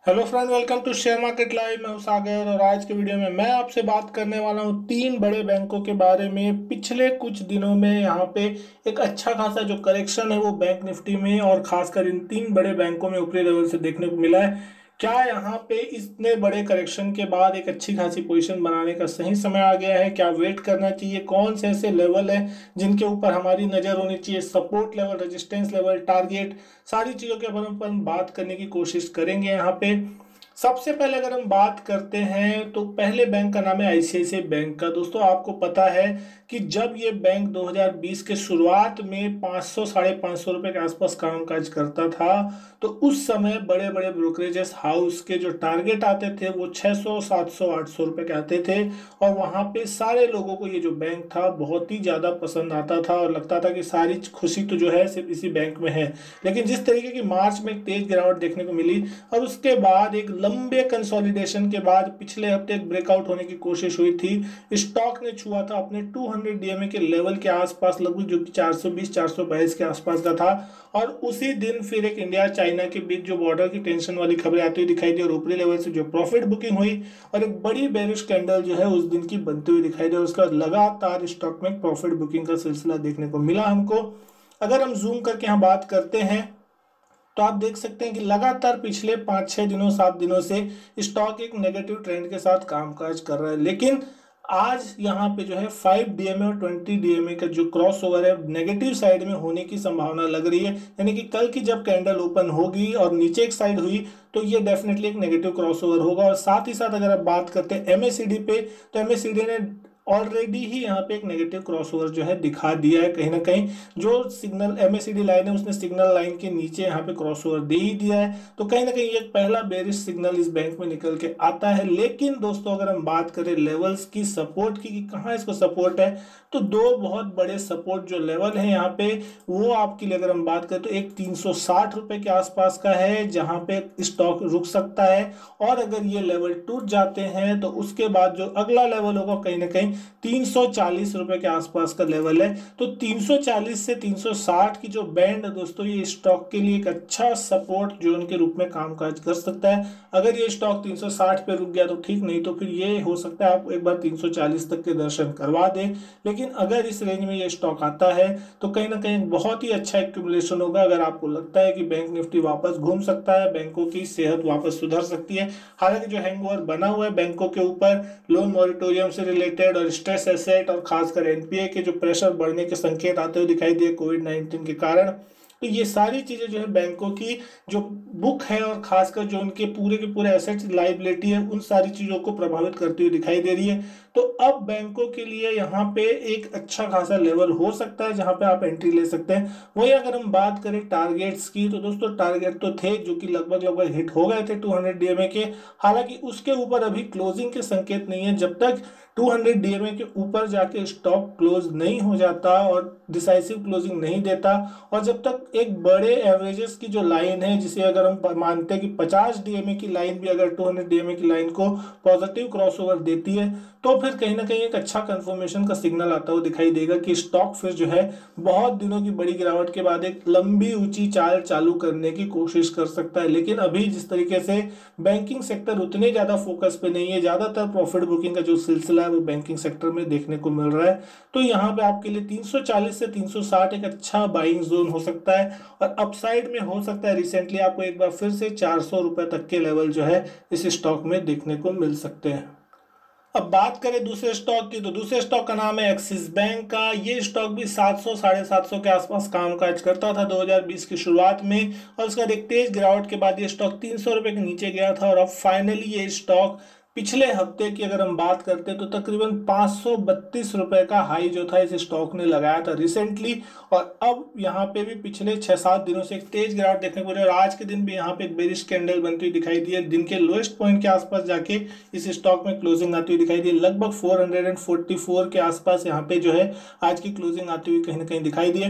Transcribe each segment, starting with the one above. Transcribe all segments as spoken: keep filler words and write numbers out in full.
Hello friend, welcome to share market live. मैं हूं सागर और आज के वीडियो में मैं आपसे बात करने वाला हूं तीन बड़े बैंकों के बारे में। पिछले कुछ दिनों में यहाँ पे एक अच्छा खासा जो करेक्शन है वो बैंक निफ्टी में और खासकर इन तीन बड़े बैंकों में ऊपरी लेवल से देखने को मिला है। क्या यहाँ पे इतने बड़े करेक्शन के बाद एक अच्छी खासी पोजीशन बनाने का सही समय आ गया है? क्या वेट करना चाहिए? कौन से ऐसे लेवल है जिनके ऊपर हमारी नज़र होनी चाहिए? Support level, resistance level, target, सारी चीज़ों के बारे में अपन बात करने की कोशिश करेंगे यहाँ पे। सबसे पहले अगर हम बात करते हैं तो पहले बैंक का नाम है आईसीआईसीआई बैंक का। दोस्तों, आपको पता है कि जब ये बैंक दो हज़ार बीस के शुरुआत में पाँच सौ साढ़े पाँच सौ रुपए के आसपास कामकाज करता था, तो उस समय बड़े बड़े ब्रोकरेजेस हाउस के जो टारगेट आते थे वो छह सौ सात सौ आठ सौ रुपए के आते थे। और वहाँ पे सारे लोगों को ये जो बैंक था बहुत ही ज़्यादा पसंद आता था और लगता था कि सारी खुशी तो जो है सिर्फ इसी बैंक में है। लेकिन जिस तरीके की मार्च में एक तेज गिरावट देखने को मिली और उसके बाद एक लंबे कंसोलिडेशन के बाद पिछले हफ्ते एक ब्रेकआउट होने की कोशिश हुई थी। स्टॉक ने छुआ था अपने दो सौ डीएमए के लेवल के आसपास लगभग, जो कि चार सौ बीस चार सौ बाईस के आसपास का था। और उसी दिन फिर एक इंडिया चाइना के बीच जो बॉर्डर की टेंशन वाली खबरें आती हुई दिखाई दी और ऊपरी लेवल से जो प्रॉफिट बुकिंग हुई और एक बड़ी बेरिश कैंडल जो है उस दिन की बनती हुई दिखाई दी और उसका लगातार स्टॉक में प्रॉफिट बुकिंग का सिलसिला देखने को मिला हमको। अगर हम जूम करके यहाँ बात करते हैं तो आप देख सकते हैं कि लगातार पिछले पाँच छः दिनों सात दिनों से स्टॉक एक नेगेटिव ट्रेंड के साथ कामकाज कर रहा है। लेकिन आज यहाँ पे जो है फाइव डीएमए और ट्वेंटी डीएमए का जो क्रॉस ओवर है नेगेटिव साइड में होने की संभावना लग रही है। यानी कि कल की जब कैंडल ओपन होगी और नीचे एक साइड हुई तो ये डेफिनेटली एक नेगेटिव क्रॉस ओवर होगा। और साथ ही साथ अगर आप बात करते हैं एमएसीडी पे, तो एमएसीडी ने ऑलरेडी ही यहाँ पे एक नेगेटिव क्रॉसओवर जो है दिखा दिया है। कहीं ना कहीं जो सिग्नल एमएसीडी लाइन है उसने सिग्नल लाइन के नीचे यहाँ पे क्रॉसओवर दे ही दिया है। तो कहीं ना कहीं एक पहला बेरिश सिग्नल इस बैंक में निकल के आता है। लेकिन दोस्तों, अगर हम बात करें लेवल्स की, सपोर्ट की कि कहाँ इसको सपोर्ट है, तो दो बहुत बड़े सपोर्ट जो लेवल है यहाँ पे वो आपके लिए अगर हम बात करें तो एक तीन सौ साठ रुपए के आसपास का है जहाँ पे स्टॉक रुक सकता है। और अगर ये लेवल टूट जाते हैं तो उसके बाद जो अगला लेवल होगा कहीं ना कहीं तीन सौ चालीस रुपए के आसपास का लेवल है। तो तीन सौ चालीस से तीन सौ साठ की जो बैंड है दोस्तों, ये स्टॉक के लिए एक अच्छा सपोर्ट जोन के रूप में कामकाज कर सकता है। अगर ये स्टॉक तीन सौ साठ पे रुक गया तो ठीक, नहीं तो फिर ये हो सकता है आप एक बार तीन सौ चालीस तक के दर्शन करवा दें। लेकिन अगर इस रेंज में ये स्टॉक आता है तो कहीं ना कहीं बहुत ही अच्छा एक्यूमुलेशन होगा। अगर आपको लगता है कि बैंक निफ्टी वापस घूम सकता है, बैंकों की सेहत वापस सुधर सकती है। हालांकि जो हैंगओवर बना हुआ है बैंकों के ऊपर लोन मॉरिटोरियम से रिलेटेड और स्ट्रेस एसेट और खासकर एनपीए के जो प्रेशर बढ़ने के संकेत आते हुए दिखाई दिए कोविड नाइन्टीन के कारण, तो ये सारी चीजें जो है बैंकों की जो बुक है और खासकर जो उनके पूरे के पूरे एसेट्स लाइबिलिटी है उन सारी चीजों को प्रभावित करती हुई दिखाई दे रही है। तो अब बैंकों के लिए यहाँ पे एक अच्छा खासा लेवल हो सकता है जहां पे आप एंट्री ले सकते हैं। वही अगर हम बात करें टारगेट्स की, तो दोस्तों टारगेट तो थे जो कि लगभग लगभग हिट हो गए थे दो सौ डीएमए के। हालांकि उसके ऊपर अभी क्लोजिंग के संकेत नहीं है। जब तक दो सौ डीएमए के ऊपर जाके स्टॉक क्लोज नहीं हो जाता और डिसाइसिव क्लोजिंग नहीं देता, और जब तक एक बड़े एवरेजेस की जो लाइन है जिसे अगर हम मानते हैं कि पचास डीएमए की लाइन भी अगर दो सौ डीएमए की लाइन को पॉजिटिव क्रॉसओवर देती है तो फिर कहीं ना कहीं एक अच्छा कंफर्मेशन का सिग्नल आता हुआ दिखाई देगा कि स्टॉक फिर जो है बहुत दिनों की बड़ी गिरावट के बाद एक लंबी ऊंची चाल चालू करने की कोशिश कर सकता है। लेकिन अभी जिस तरीके से बैंकिंग सेक्टर उतने ज्यादा फोकस पे नहीं है, ज्यादातर प्रॉफिट बुकिंग का जो सिलसिला है वो बैंकिंग सेक्टर में देखने को मिल रहा है। तो यहाँ पे आपके लिए तीन सौ चालीस से तीन सौ साठ एक अच्छा बाइंग जोन हो सकता है। और अपसाइड में हो सकता है रिसेंटली आपको एक बार फिर से चार सौ रुपए तक के लेवल जो है इस स्टॉक में देखने को मिल सकते हैं। अब बात करें दूसरे स्टॉक की, तो दूसरे स्टॉक का नाम है एक्सिस बैंक का। ये स्टॉक भी सात सौ साढ़े सात सौ के आसपास कामकाज करता था दो हज़ार बीस की शुरुआत में और उसका एक तेज गिरावट के बाद ये स्टॉक तीन सौ रुपए के नीचे गया था और अब फाइनली ये स्टॉक पिछले हफ्ते की अगर हम बात करते हैं तो तकरीबन पाँच सौ बत्तीस रुपए का हाई जो था इस स्टॉक ने लगाया था रिसेंटली। और अब यहाँ पे भी पिछले छह सात दिनों से एक तेज गिरावट देखने को मिली और आज के दिन भी यहाँ पे एक बेरिश कैंडल बनती हुई दिखाई दी है। दिन के लोएस्ट पॉइंट के आसपास जाके इस स्टॉक में क्लोजिंग आती हुई दिखाई दी है। लगभग चार सौ चौवालीस के आसपास यहाँ पे जो है आज की क्लोजिंग आती हुई कहीं ना कहीं दिखाई दी है।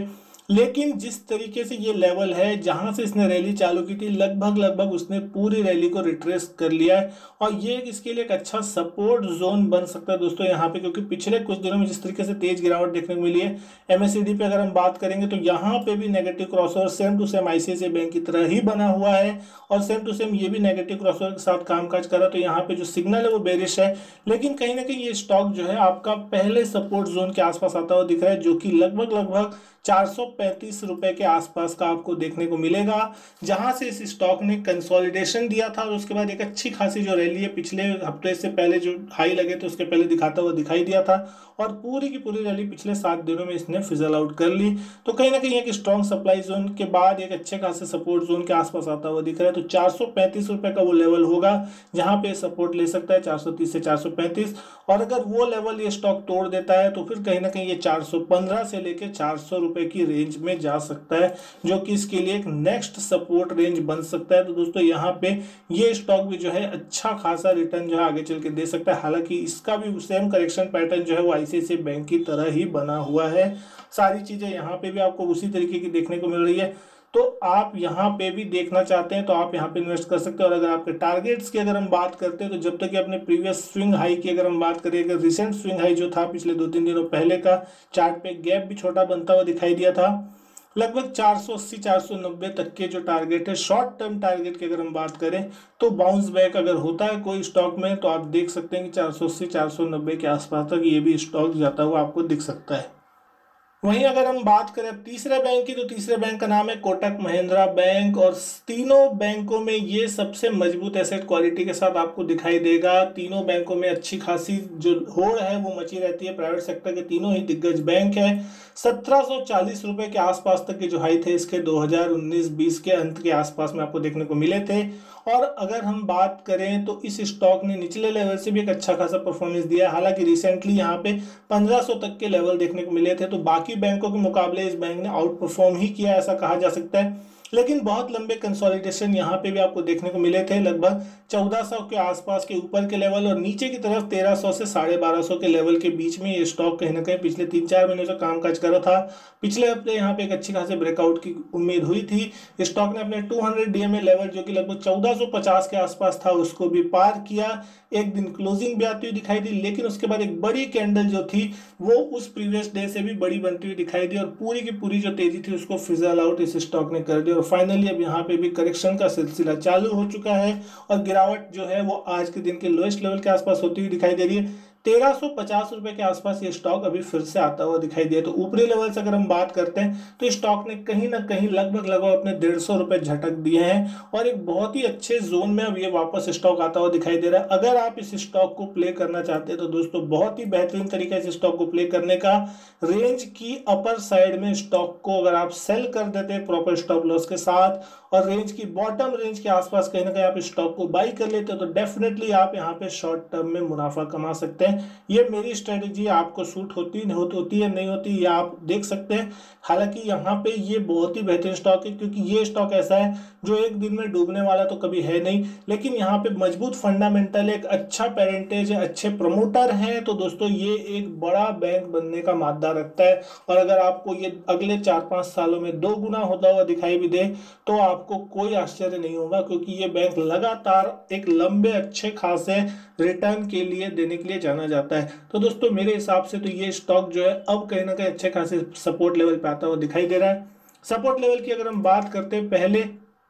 लेकिन जिस तरीके से ये लेवल है जहां से इसने रैली चालू की थी, लगभग लगभग उसने पूरी रैली को रिट्रेस कर लिया है और ये इसके लिए एक अच्छा सपोर्ट जोन बन सकता है दोस्तों यहाँ पे, क्योंकि पिछले कुछ दिनों में जिस तरीके से तेज गिरावट देखने को मिली है एमएससीडी पे अगर हम बात करेंगे तो यहाँ पे भी negative crossover same to same ICICI bank की तरह ही बना हुआ है और सेम टू सेम ये भी नेगेटिव क्रॉसओवर के साथ कामकाज कर रहा है। तो यहाँ पे जो सिग्नल है वो बेरिश है, लेकिन कहीं ना कहीं ये स्टॉक जो है आपका पहले सपोर्ट जोन के आसपास आता हुआ दिख रहा है, जो कि लगभग लगभग चार सौ पैंतीस रुपए के आसपास का आपको देखने को मिलेगा, जहां से इस स्टॉक ने कंसोलिडेशन दिया था और उसके बाद एक अच्छी खासी जो रैली है पिछले हफ्ते से पहले जो हाई लगे थे उसके पहले दिखाता हुआ दिखाई दिया था और पूरी की पूरी रैली पिछले सात दिनों में इसने फिजल आउट कर ली। तो कहीं ना कहीं एक स्ट्रॉन्ग सप्लाई जोन के बाद एक अच्छे खासे सपोर्ट जोन के आसपास आता हुआ दिख रहा है। तो चार सौ पैंतीस रुपए का वो लेवल होगा जहां पे सपोर्ट ले सकता है, चार सौ तीस से चार सौ पैंतीस, और अगर वो लेवल ये स्टॉक तोड़ देता है तो फिर कहीं ना कहीं ये चार सौ पंद्रह से लेकर चार सौ रुपए की रेंज में जा सकता है, जो कि इसके लिए एक नेक्स्ट सपोर्ट रेंज बन सकता है। तो दोस्तों यहाँ पे ये स्टॉक भी जो है अच्छा खासा रिटर्न जो है आगे चल के दे सकता है। हालांकि इसका भी सेम करेक्शन पैटर्न जो है वो आईसीआईसीआई बैंक की तरह ही बना हुआ है, सारी चीजें यहाँ पे भी आपको उसी तरीके की देखने को मिल रही है। तो आप यहाँ पे भी देखना चाहते हैं तो आप यहाँ पे इन्वेस्ट कर सकते हैं। और अगर आपके टारगेट्स की अगर हम बात करते हैं तो जब तक कि अपने प्रीवियस स्विंग हाई की अगर हम बात करें, अगर रिसेंट स्विंग हाई जो था पिछले दो तीन दिनों पहले का, चार्ट पे गैप भी छोटा बनता हुआ दिखाई दिया था, लगभग चार सौ अस्सी चार सौ नब्बे तक के जो टारगेट है शॉर्ट टर्म टारगेट की अगर हम बात करें तो बाउंस बैक अगर होता है कोई स्टॉक में तो आप देख सकते हैं कि चार सौ अस्सी चार सौ नब्बे के आसपास तक ये भी स्टॉक जाता हुआ आपको दिख सकता है। वहीं अगर हम बात करें अब तीसरे बैंक की, तो तीसरे बैंक का नाम है कोटक महिंद्रा बैंक और तीनों बैंकों में ये सबसे मजबूत एसेट क्वालिटी के साथ आपको दिखाई देगा। तीनों बैंकों में अच्छी खासी जो होड़ है वो मची रहती है, प्राइवेट सेक्टर के तीनों ही दिग्गज बैंक है। सत्रह सौ चालीस रुपए के आसपास तक के जो हाई थे इसके दो हज़ार उन्नीस बीस के अंत के आसपास में आपको देखने को मिले थे। और अगर हम बात करें तो इस स्टॉक ने निचले लेवल से भी एक अच्छा खासा परफॉर्मेंस दिया, हालांकि रिसेंटली यहाँ पे पंद्रह सौ तक के लेवल देखने को मिले थे। तो बाकी बैंकों के मुकाबले इस बैंक ने आउट परफॉर्म ही किया ऐसा कहा जा सकता है, लेकिन बहुत लंबे कंसोलिडेशन यहाँ पे भी आपको देखने को मिले थे, लगभग चौदह सौ के आसपास के ऊपर के लेवल और नीचे की तरफ तेरह सौ से साढ़े बारह सौ के लेवल के बीच में ये स्टॉक कहीं ना कहीं पिछले तीन चार महीनों से कामकाज कर रहा था। पिछले हफ्ते यहाँ पे एक अच्छी खासी ब्रेकआउट की उम्मीद हुई थी, स्टॉक ने अपने दो सौ डीएमए लेवल जो कि लगभग चौदह सौ पचास के आसपास था उसको भी पार किया, एक दिन क्लोजिंग भी आती हुई दिखाई दी, लेकिन उसके बाद एक बड़ी कैंडल जो थी वो उस प्रीवियस डे से भी बड़ी बनती हुई दिखाई दी और पूरी की पूरी जो तेजी थी उसको फिजल आउट इस स्टॉक ने कर दिया और फाइनली अब यहाँ पे भी करेक्शन का सिलसिला चालू हो चुका है और गिरावट जो है वो आज के दिन के लोएस्ट लेवल के आसपास होती हुई दिखाई दे रही है। तेरह सौ पचास रुपए के आसपास ये स्टॉक अभी फिर से आता हुआ दिखाई दिया। तो ऊपरी लेवल से अगर हम बात करते हैं तो स्टॉक ने कहीं ना कहीं लगभग लगभग अपने डेढ़ सौ रुपए झटक दिए हैं और एक बहुत ही अच्छे जोन में अब ये वापस स्टॉक आता हुआ दिखाई दे रहा है। अगर आप इस स्टॉक को प्ले करना चाहते हैं तो दोस्तों बहुत ही बेहतरीन तरीका है इस स्टॉक को प्ले करने का। रेंज की अपर साइड में स्टॉक को अगर आप सेल कर देते हैं प्रॉपर स्टॉप लॉस के साथ और रेंज की बॉटम रेंज के आसपास कहीं ना कहीं आप स्टॉक को बाई कर लेते हो तो डेफिनेटली आप यहाँ पे शॉर्ट टर्म में मुनाफा कमा सकते हैं। ये मेरी स्ट्रेटेजी आपको सूट होती होती है नहीं होती ये आप देख सकते हैं। हालांकि यहाँ पे ये बहुत ही बेहतरीन स्टॉक है क्योंकि ये स्टॉक ऐसा है जो एक दिन में डूबने वाला तो कभी है नहीं, लेकिन यहाँ पे मजबूत फंडामेंटल, एक अच्छा पेरेंटेज है, अच्छे प्रमोटर हैं, तो दोस्तों ये एक बड़ा बैंक बनने का मादा रखता है। और अगर आपको ये अगले चार पांच सालों में दो गुना होता हुआ दिखाई भी दे तो आपको कोई आश्चर्य नहीं होगा, क्योंकि ये बैंक लगातार एक लंबे अच्छे खासे रिटर्न के लिए देने के लिए जाना जाता है। तो दोस्तों मेरे हिसाब से तो ये स्टॉक जो है अब कहीं ना कहीं अच्छे खासे सपोर्ट लेवल पे आता हुआ दिखाई दे रहा है। सपोर्ट लेवल की अगर हम बात करते हैं, पहले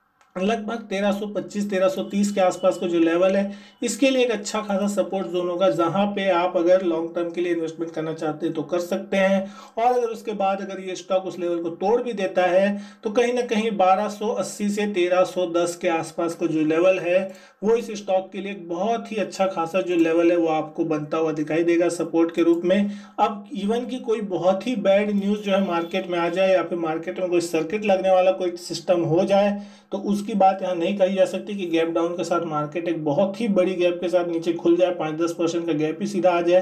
लगभग तेरह सौ पच्चीस तेरह सौ तीस के आसपास का जो लेवल है इसके लिए एक अच्छा खासा सपोर्ट जोन होगा जहां पे आप अगर लॉन्ग टर्म के लिए इन्वेस्टमेंट करना चाहते हैं तो कर सकते हैं। और अगर उसके बाद अगर ये स्टॉक उस लेवल को तोड़ भी देता है तो कहीं ना कहीं बारह सौ अस्सी से तेरह सौ दस के आसपास का जो लेवल है वो इस स्टॉक के लिए एक बहुत ही अच्छा खासा जो लेवल है वो आपको बनता हुआ दिखाई देगा सपोर्ट के रूप में। अब इवन की कोई बहुत ही बैड न्यूज जो है मार्केट में आ जाए या फिर मार्केट में कोई सर्किट लगने वाला कोई सिस्टम हो जाए तो उसकी बात यहाँ नहीं कही जा सकती कि गैप डाउन के साथ मार्केट एक बहुत ही बड़ी गैप के साथ नीचे खुल जाए, पाँच दस परसेंट का गैप ही सीधा आ जाए।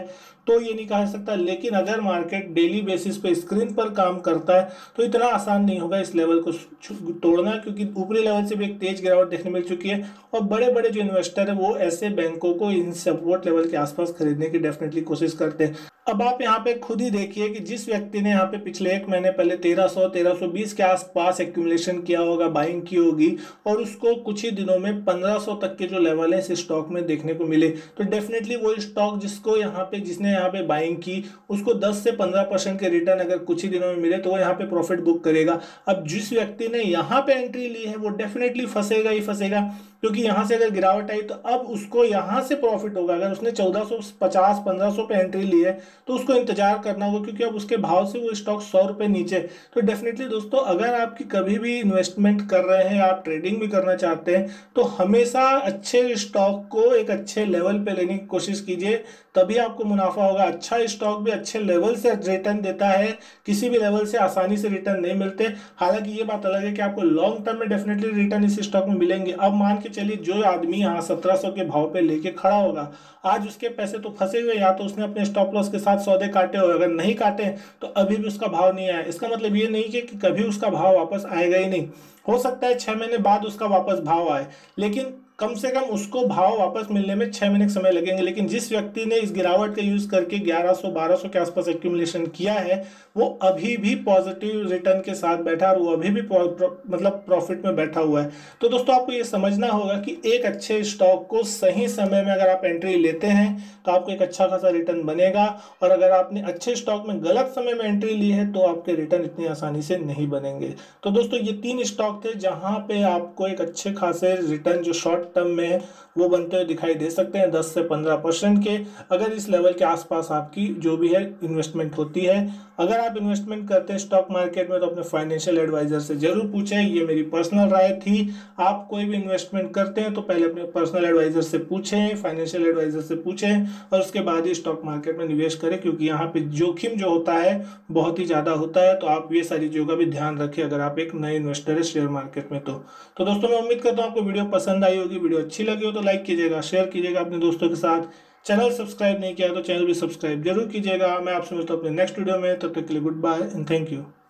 तो ये नहीं कहा जा सकता। लेकिन अगर मार्केट डेली बेसिस पे स्क्रीन पर काम करता है तो इतना आसान नहीं होगा इस लेवल को तोड़ना, क्योंकि ऊपरी लेवल से भी एक तेज गिरावट देखने मिल चुकी है और बड़े बड़े जो इन्वेस्टर है वो ऐसे बैंकों को इन सपोर्ट लेवल के आसपास खरीदने की डेफिनेटली कोशिश करते हैं। अब आप यहाँ पे खुद ही देखिए कि जिस व्यक्ति ने यहाँ पे पिछले एक महीने पहले तेरह सौ तेरह सौ बीस के आसपास एक्यूमुलेशन किया होगा, बाइंग की होगी, और उसको कुछ ही दिनों में पंद्रह सौ तक के जो लेवल है इस स्टॉक में देखने को मिले, तो डेफिनेटली वो स्टॉक जिसको यहाँ पे जिसने यहाँ पे बाइंग की उसको दस से पंद्रह परसेंट के रिटर्न अगर कुछ ही दिनों में मिले तो वो यहाँ पे प्रॉफिट बुक करेगा। अब जिस व्यक्ति ने यहाँ पे एंट्री ली है वो डेफिनेटली फंसेगा ही फंसेगा, क्योंकि यहाँ से अगर गिरावट आई तो अब उसको यहाँ से प्रॉफिट होगा। अगर उसने चौदह सौ पचास पंद्रह सौ पे एंट्री ली है तो उसको इंतजार करना होगा, क्योंकि अब उसके भाव से वो स्टॉक सौ रुपये नीचे। तो डेफिनेटली दोस्तों, अगर आपकी कभी भी इन्वेस्टमेंट कर रहे हैं, आप ट्रेडिंग भी करना चाहते हैं, तो हमेशा अच्छे स्टॉक को एक अच्छे लेवल पे लेने की कोशिश कीजिए, तभी आपको मुनाफा होगा। अच्छा स्टॉक भी अच्छे लेवल से रिटर्न देता है, किसी भी लेवल से आसानी से रिटर्न नहीं मिलते। हालांकि ये बात अलग है कि आपको लॉन्ग टर्म में डेफिनेटली रिटर्न इस स्टॉक में मिलेंगे। अब मान के चलिए जो आदमी यहाँ सत्रह सौ के भाव पे लेके खड़ा होगा, आज उसके पैसे तो फंसे हुए, या तो उसने अपने स्टॉप लॉस के साथ सौदे काटे हो, अगर नहीं काटे तो अभी भी उसका भाव नहीं आया। इसका मतलब ये नहीं कि कभी उसका भाव वापस आएगा ही नहीं, हो सकता है छह महीने बाद उसका वापस भाव आए, लेकिन कम से कम उसको भाव वापस मिलने में छह महीने समय लगेंगे। लेकिन जिस व्यक्ति ने इस गिरावट का यूज करके ग्यारह सौ बारह सौ के आसपास एक्यूमुलेशन किया है, वो अभी भी पॉजिटिव रिटर्न के साथ बैठा और वो अभी भी प्रो, प्रो, मतलब प्रॉफिट में बैठा हुआ है। तो दोस्तों, आपको ये समझना होगा कि एक अच्छे स्टॉक को सही समय में अगर आप एंट्री लेते हैं तो आपको एक अच्छा खासा रिटर्न बनेगा, और अगर आपने अच्छे स्टॉक में गलत समय में एंट्री ली है तो आपके रिटर्न इतनी आसानी से नहीं बनेंगे। तो दोस्तों, ये तीन स्टॉक थे जहां पे आपको एक अच्छे खासे रिटर्न जो शॉर्ट टर्म में है वो बनते हुए दिखाई दे सकते हैं, दस से पंद्रह परसेंट के, अगर इस लेवल के आसपास आपकी जो भी है इन्वेस्टमेंट होती है। अगर आप इन्वेस्टमेंट करते हैं स्टॉक मार्केट में तो अपने फाइनेंशियल एडवाइजर से जरूर पूछें, ये मेरी पर्सनल राय थी। आप कोई भी इन्वेस्टमेंट करते हैं तो पहले अपने पर्सनल एडवाइजर से पूछें, फाइनेंशियल एडवाइजर से पूछें, और उसके बाद ही स्टॉक मार्केट में निवेश करें, क्योंकि यहाँ पे जोखिम जो होता है बहुत ही ज़्यादा होता है। तो आप ये सारी चीज़ों का भी ध्यान रखें अगर आप एक नए इन्वेस्टर है शेयर मार्केट में। तो तो दोस्तों, मैं उम्मीद करता हूँ आपको वीडियो पसंद आई होगी। वीडियो अच्छी लगी हो तो लाइक कीजिएगा, शेयर कीजिएगा अपने दोस्तों के साथ। चैनल सब्सक्राइब नहीं किया तो चैनल भी सब्सक्राइब जरूर कीजिएगा। मैं आपसे मिलता हूँ अपने नेक्स्ट वीडियो में, तब तक के लिए good bye and thank you.